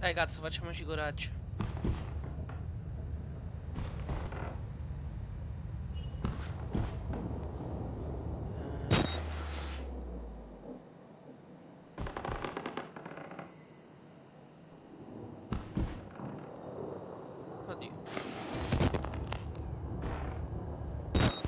Dai cazzo, facciamoci coraggio. Oddio. Ok.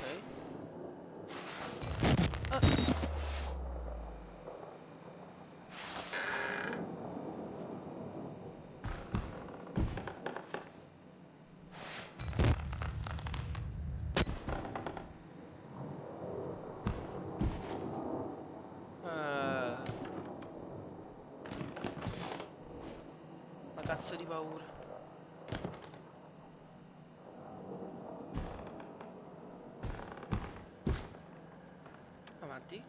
Ma cazzo di paura. Avanti.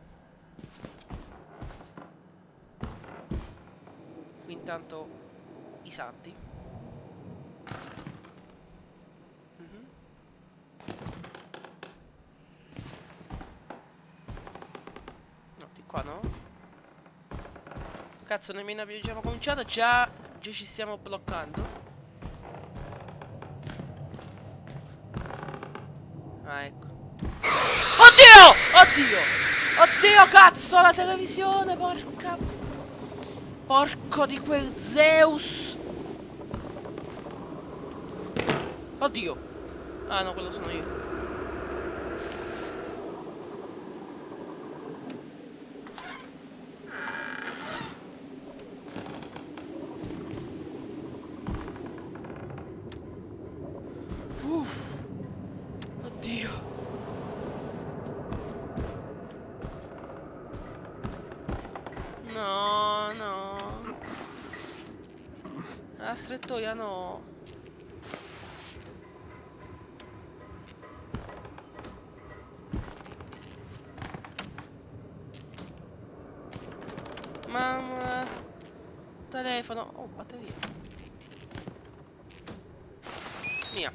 Qui intanto i santi. Mhm. No, di qua no. Cazzo, nemmeno abbiamo cominciato, già ci stiamo bloccando. Ah, ecco. Oddio! Oddio! Oddio, cazzo, la televisione, porca... Porco di quel Zeus! Oddio! Ah no, quello sono io. Oddio. No, no. La strettoia no. Mamma. Telefono. Oh, batteria. Mia.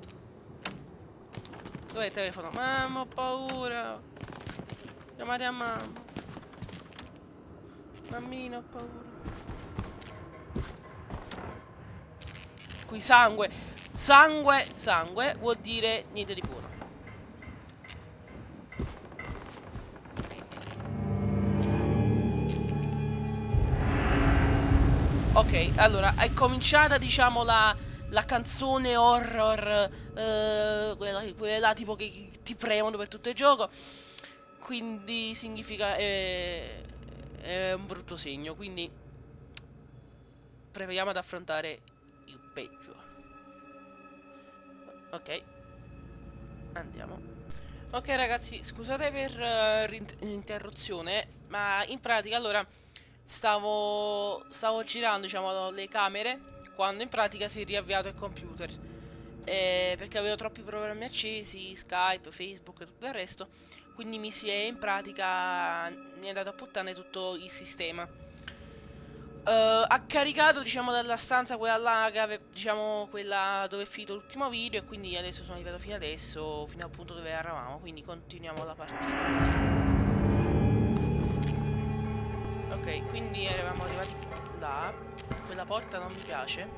Dov'è il telefono? Mamma, ho paura. Chiamate a mamma. Mammina, ho paura. Qui sangue. Sangue. Sangue vuol dire niente di buono. Ok, allora è cominciata, diciamo, la canzone horror, quella tipo che ti premono per tutto il gioco. Quindi significa è un brutto segno. Quindi proviamo ad affrontare il peggio. Ok, andiamo. Ok ragazzi, scusate per l'interruzione, ma in pratica allora stavo girando, diciamo, le camere quando in pratica si è riavviato il computer, perché avevo troppi programmi accesi, Skype, Facebook e tutto il resto, quindi mi è andato a puttane tutto il sistema. Ha caricato, diciamo, dalla stanza quella là diciamo, quella dove è finito l'ultimo video, e quindi adesso sono arrivato fino adesso, fino al punto dove eravamo, quindi continuiamo la partita. Ok, quindi eravamo arrivati là. Quella porta non mi piace.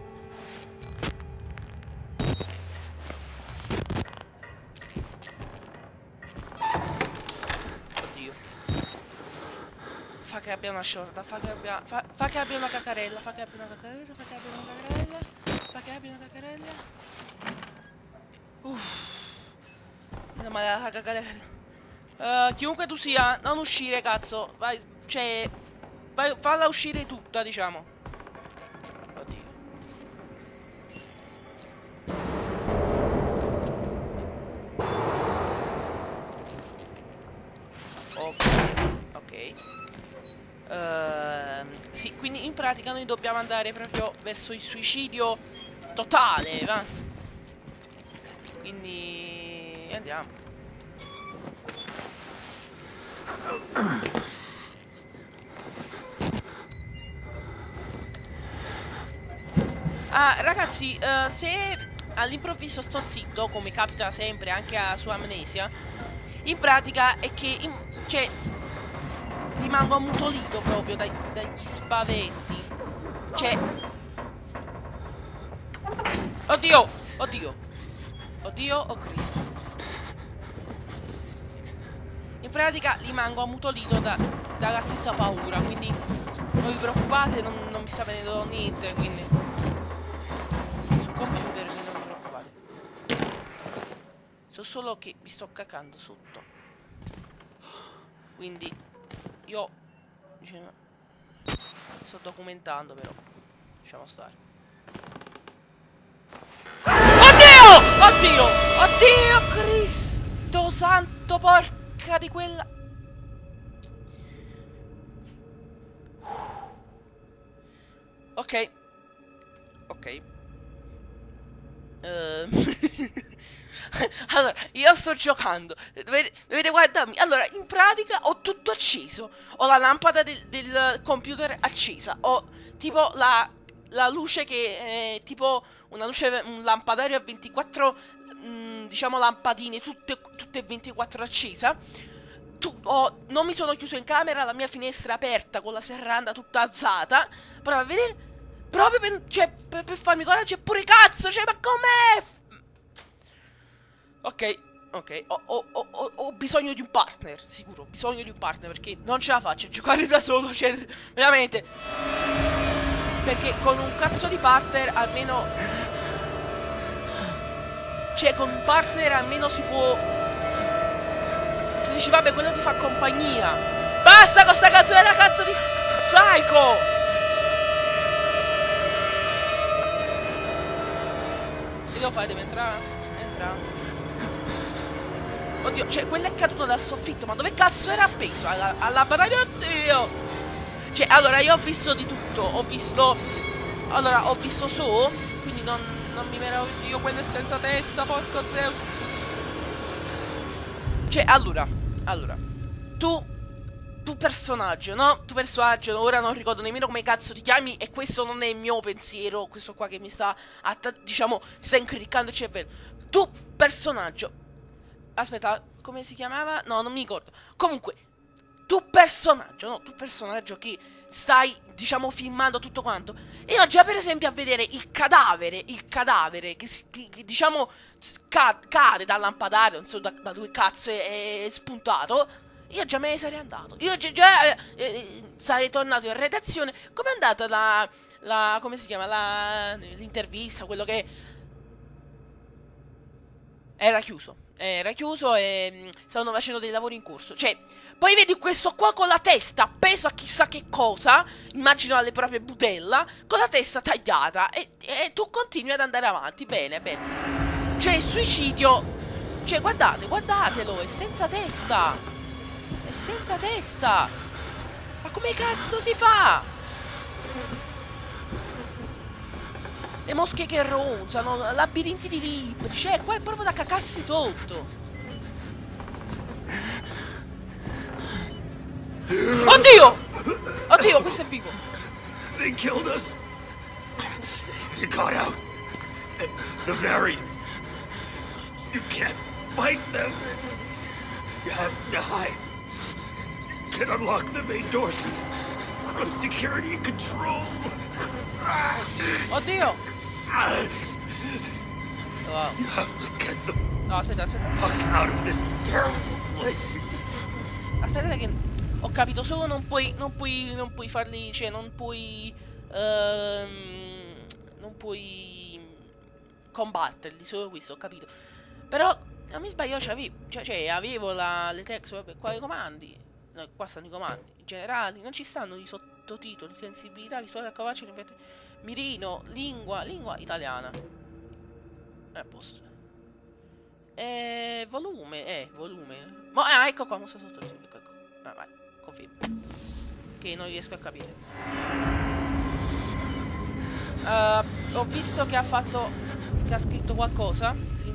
Oddio. Fa che abbia una shorta, fa che abbia una cacarella, fa che abbia una cacarella, fa che abbia una cacarella, fa che abbia una cacarella. Uff. Meno male la cacarella. Chiunque tu sia, non uscire, cazzo. Vai, cioè... Vai, falla uscire tutta, diciamo. Oddio. Ok. Sì, quindi in pratica noi dobbiamo andare proprio verso il suicidio totale, va? Quindi andiamo. Ah, ragazzi, se all'improvviso sto zitto, come capita sempre anche su Amnesia, in pratica è che, cioè, rimango ammutolito proprio dagli spaventi. Cioè, Oddio! Oddio! Oddio, oh Cristo. In pratica rimango ammutolito dalla stessa paura, quindi non vi preoccupate, non mi sta venendo niente, quindi sul computer non vi preoccupate. So solo che mi sto cacando sotto. Quindi io diciamo, sto documentando, però lasciamo stare. Oddio! Oddio! Oddio Cristo santo, porca di quella. Ok. Ok. Allora, io sto giocando. Dovete guardarmi. Allora, in pratica ho tutto acceso. Ho la lampada del computer accesa. Ho tipo la luce che è tipo una luce, un lampadario a 24, diciamo lampadine, tutte 24 accesa. Non mi sono chiuso in camera, la mia finestra è aperta con la serranda tutta alzata. Prova a vedere. Proprio per farmi coraggio, eppure cazzo, cioè, ma com'è? Ok, ok, ho bisogno di un partner, sicuro, ho bisogno di un partner, perché non ce la faccio a giocare da solo, cioè, veramente. Perché con un cazzo di partner almeno... Cioè, con un partner almeno si può... Tu dici, vabbè, quello ti fa compagnia. Basta con sta canzone da cazzo di Psycho! Che devo fare? Devo entrare? Entra. Oddio, cioè, quello è caduto dal soffitto, ma dove cazzo era appeso? Alla battaglia, oddio! Cioè, allora, io ho visto di tutto, ho visto... Allora, ho visto So, quindi non mi meraviglio, quello è senza testa, porco Zeus. Cioè, allora, tu personaggio, no? Tu personaggio, ora non ricordo nemmeno come cazzo ti chiami, e questo non è il mio pensiero, questo qua che mi sta, diciamo, sta incriccando il cervello. Tu personaggio. Aspetta, come si chiamava? No, non mi ricordo. Comunque, tu personaggio che stai, diciamo, filmando tutto quanto. Io già, per esempio, a vedere il cadavere che diciamo, cade dal lampadario, non so da dove cazzo è spuntato. Io già me ne sarei andato. Io già sarei tornato in redazione. Com'è andata come si chiama? L'intervista, quello che... Era chiuso. Era chiuso e stavano facendo dei lavori in corso. Cioè, poi vedi questo qua con la testa appeso a chissà che cosa, immagino alle proprie budella, con la testa tagliata. E tu continui ad andare avanti. Bene, bene. Cioè, il suicidio... Cioè, guardatelo, è senza testa. È senza testa. Ma come cazzo si fa? Le mosche che ronzano, labirinti di libri. Cioè, qua è proprio da cacarsi sotto. Oddio! Oddio, questo è vivo. They killed us. You got out. The variants. You can't fight them. You have to hide. You can unlock the main doors from security control. Oddio! Wow. You have to get the No, aspetta. fuck out of this terrible place. Aspetta che ho capito, solo non puoi farli, cioè non puoi combatterli, solo questo, ho capito. Però non mi sbaglio, avevo le text, vabbè, qua i comandi. No, qua stanno i comandi generali, non ci stanno i sottotitoli, sensibilità, visuale, capace, mirino, lingua italiana. A posto. Volume. Ecco qua, mostra sottotitoli, ecco. Vai, confermo. Che non riesco a capire. Ho visto che che ha scritto qualcosa.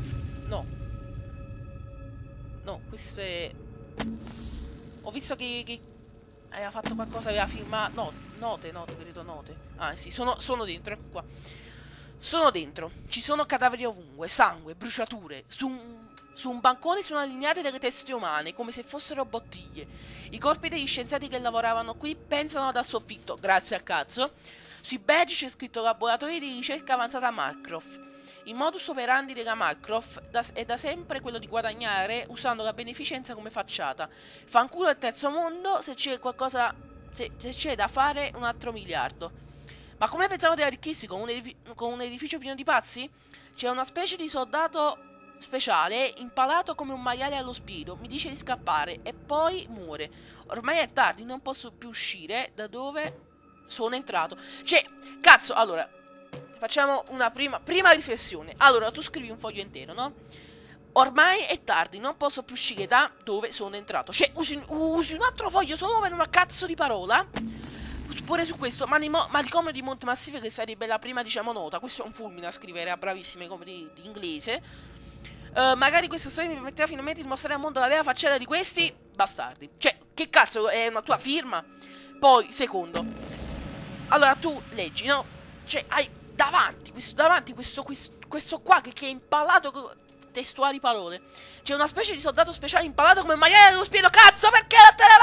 No, questo è... Ho visto che aveva fatto qualcosa, aveva filmato... No, note, credo note. Ah, sì, sono dentro, ecco qua. Sono dentro. Ci sono cadaveri ovunque, sangue, bruciature. Su un bancone sono allineate delle teste umane, come se fossero bottiglie. I corpi degli scienziati che lavoravano qui pensano dal soffitto, grazie a cazzo. Sui badge c'è scritto laboratorio di ricerca avanzata a Markov. Il modus operandi della Mycroft è da sempre quello di guadagnare usando la beneficenza come facciata. Fanculo il terzo mondo se c'è qualcosa... se c'è da fare un altro miliardo. Ma come pensavo di arricchirsi con un edificio pieno di pazzi? C'è una specie di soldato speciale impalato come un maiale allo spirito. Mi dice di scappare e poi muore. Ormai è tardi, non posso più uscire da dove sono entrato. Cioè, cazzo, allora... Facciamo una prima riflessione. Allora, tu scrivi un foglio intero, no? Ormai è tardi, non posso più uscire da dove sono entrato. Cioè, usi un altro foglio solo per una cazzo di parola? Pure su questo, manicomio di Monte Massif, che sarebbe la prima, diciamo, nota. Questo è un fulmine a scrivere a bravissime come di inglese. Magari questa storia mi permetterà finalmente di mostrare al mondo la vera facciata di questi bastardi. Cioè, che cazzo, è una tua firma? Poi, secondo. Allora, tu leggi, no? Cioè, hai... Davanti questo qua che è impalato con testuali parole. C'è una specie di soldato speciale impalato come un maiale dello spiedo. Cazzo, perché non te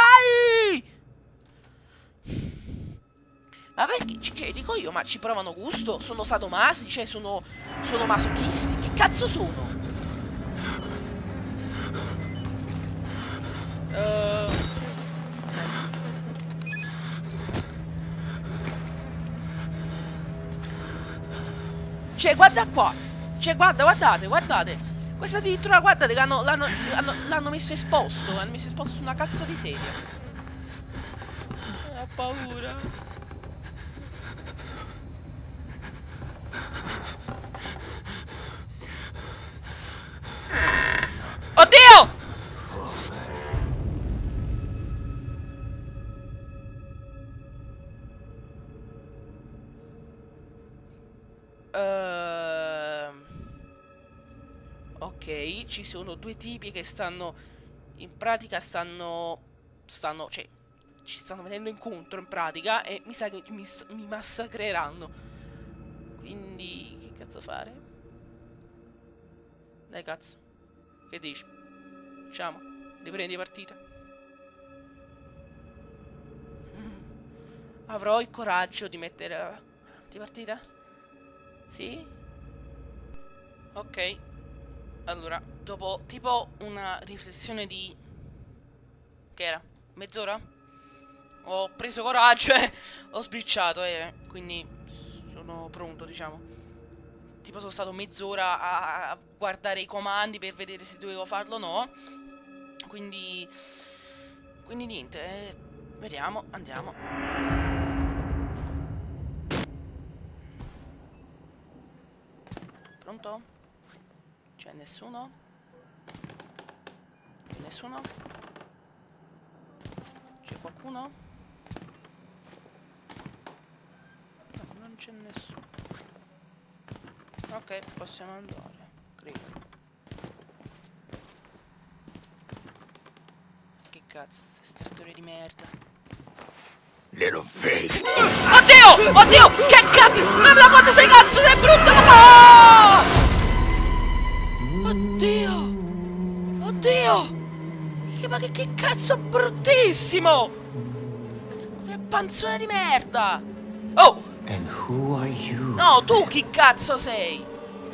ne vai? Ma perché? Cioè, dico io, ma ci provano gusto? Sono sadomasi? Cioè, sono masochisti? Che cazzo sono? Cioè, guarda qua. Cioè, guardate. Questo addirittura, guardate, che l'hanno messo esposto. L'hanno messo esposto su una cazzo di sedia. Ho paura. Oddio! Ok, ci sono due tipi che stanno... In pratica stanno... Cioè, ci stanno venendo incontro in pratica. E mi sa che mi massacreranno. Quindi... Che cazzo fare? Dai cazzo. Che dici? Facciamo? Riprendi partita? Avrò il coraggio di mettere... Di partita? Sì? Ok. Allora, dopo tipo una riflessione di... Che era? Mezz'ora? Ho preso coraggio e ho sbirciato quindi sono pronto, diciamo. Tipo sono stato mezz'ora a guardare i comandi per vedere se dovevo farlo o no. Quindi niente, vediamo, andiamo. Pronto? C'è nessuno? C'è nessuno? C'è qualcuno? No, non c'è nessuno. Ok, possiamo andare, credo. Che cazzo, queste stratture di merda. Little fake. Oddio! Oddio! Che cazzo! Ma quanto sei cazzo, sei brutto! Oh! Oddio! Oddio! Ma che cazzo bruttissimo! Che panzone di merda! Oh! And who are you? No, tu chi cazzo sei?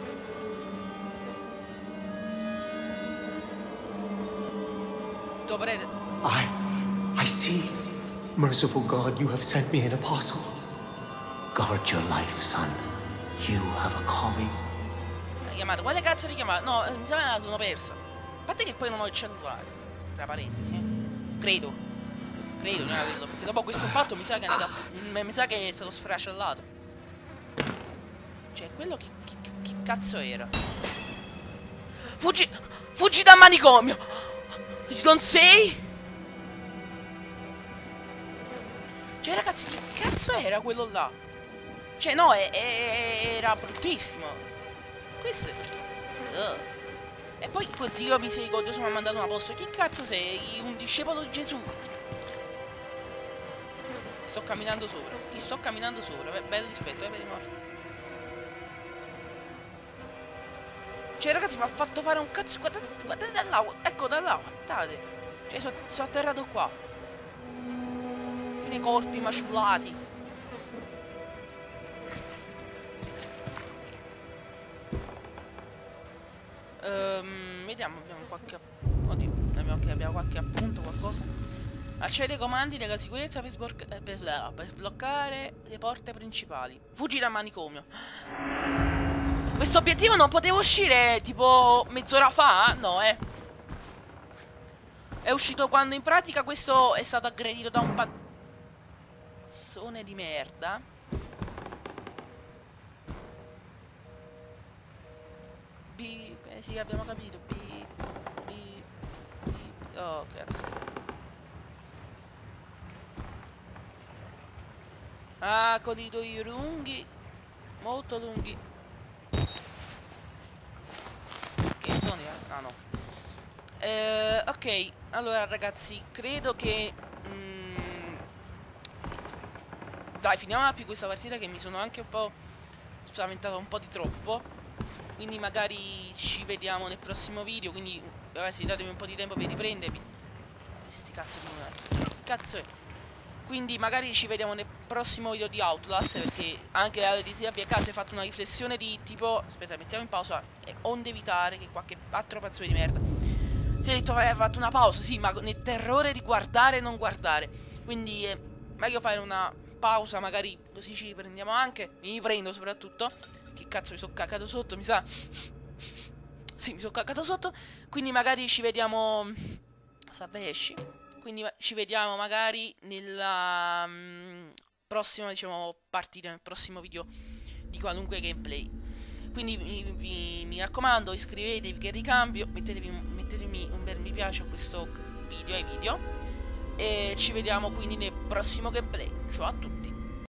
Dovrete... I see. Merciful God, you have sent me an apostle. Guard your life, son. You have a calling. Chiamata, quale cazzo di chiamata? No, mi sa che la sono persa. A parte che poi non ho il cellulare. Tra parentesi. Credo non era quello. Perché dopo questo fatto mi sa che è andato. Mi sa che è stato sfracellato. Cioè, quello che cazzo era? Fuggi dal manicomio! Non sei? Cioè, ragazzi, che cazzo era quello là? Cioè, no, era bruttissimo. Questo... E poi quel Dio misericordioso mi ha mandato una posta. Che cazzo sei? Un discepolo di Gesù? Sto camminando sopra. Gli sto camminando sopra. Bello rispetto, vediamo. Cioè, ragazzi, mi ha fatto fare un cazzo. Guardate da là. Ecco, da là, guardate. Cioè, sono atterrato qua. I corpi maciullati. Vediamo, abbiamo qualche... Oddio, abbiamo qualche appunto, qualcosa. Accede ai comandi della sicurezza per bloccare le porte principali. Fuggi dal manicomio. Questo obiettivo non poteva uscire tipo mezz'ora fa? No, è uscito quando in pratica questo è stato aggredito da un pazzone di merda. Sì, abbiamo capito. Oh, cazzo. Ah, corridoi lunghi. Molto lunghi. Che sono? Ah, no. Ok, allora ragazzi, credo che... dai, finiamola più questa partita, che mi sono anche un po' spaventato un po' di troppo. Quindi magari ci vediamo nel prossimo video. Quindi ragazzi, datemi un po' di tempo per riprendermi. Questi cazzo di monarchi, che cazzo è? Quindi magari ci vediamo nel prossimo video di Outlast, perché anche la Letizia Piacazzo ha fatto una riflessione di tipo... Aspetta, mettiamo in pausa. Onde evitare che qualche altro pazzo di merda si è detto, hai fatto una pausa. Sì, ma nel terrore di guardare e non guardare. Quindi è meglio fare una pausa, magari così ci prendiamo anche. Mi riprendo soprattutto. Che cazzo, mi sono cagato sotto, mi sa. Sì, mi sono cagato sotto. Quindi magari ci vediamo... Esci. Quindi ci vediamo magari nella prossima, diciamo, partita, nel prossimo video di qualunque gameplay. Quindi mi raccomando, iscrivetevi che ricambio, mettetemi un bel mi piace a questo video, ai video. E ci vediamo quindi nel prossimo gameplay. Ciao a tutti.